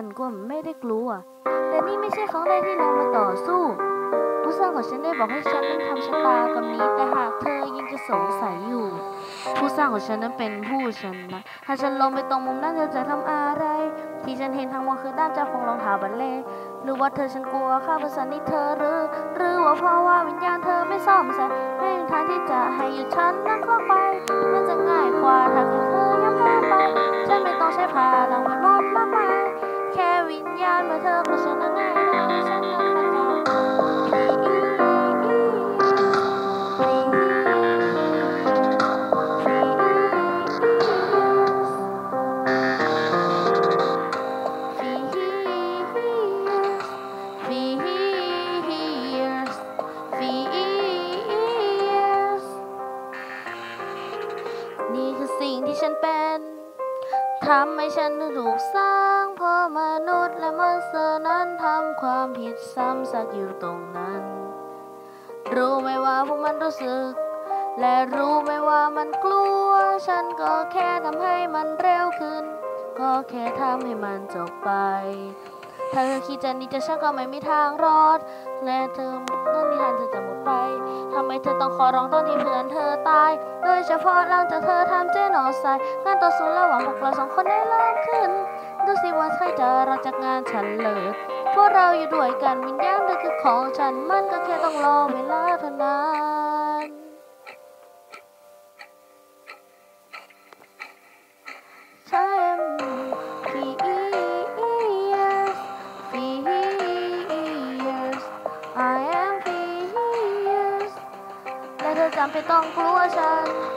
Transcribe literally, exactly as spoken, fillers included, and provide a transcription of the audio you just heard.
นก็ไม่ได้กลัวแต่นี่ไม่ใช่ครั้งแรกที่เรามาต่อสู้ผู้สร้างของฉันได้บอกให้ฉันนั้นทำชะตากรรมนี้แต่หากเธอยังจะสงสัยอยู่ผู้สร้างของฉันนั้นเป็นผู้ชนะถ้าฉันลงไปตรงมุมนั้นเธอจะทำอะไรที่ฉันเห็นทางมองคือด้ามจับของรองเท้าบัลเล่หรือว่าเธอฉันกลัวข้าภาษานี้เธอหรือหรือว่าเพราะว่าวิญญาณเธอไม่ซ่อมแซมไม่มีทางที่จะให้หยุดฉันนั้นคล้องไปมันจะง่ายกว่าถ้าเธอยังแพ้ไปฉันไม่ต้องใช้พลังเวทมนต์มากมายแค่วิญญาณเมื่อเธอของฉันนั้นง่ายเลยฉันนั้นเข้าใจนี่คือสิ่งที่ฉันเป็นทำให้ฉันถูกสร้างเพราะมนุษย์และมอนสเตอร์นั้นทำความผิดซ้ำซากอยู่ตรงนั้นรู้ไหมว่าพวกมันรู้สึกและรู้ไหมว่ามันกลัวฉันก็แค่ทำให้มันเร็วขึ้นก็แค่ทำให้มันจบไปถ้าเธอคิดจะหนีจากฉันก็ไม่มีทางรอดและเธอนั่นนิทานเธอจะหมดไปทำไมเธอต้องขอร้องตอนที่เพื่อนเธอตายโดยเฉพาะหลังจากเธอทำเจนอไซด์งานต่อสู้ระหว่างพวกเราสองคนได้เริ่มขึ้นดูสิว่าใครจะรอดจากงานฉันเลยพวกเราอยู่ด้วยกันวิญญาณเธอคือของฉันมันก็แค่ต้องรอเวลาเท่านั้นใช่ I am fierce และเธอจำเป็นต้องกลัวฉัน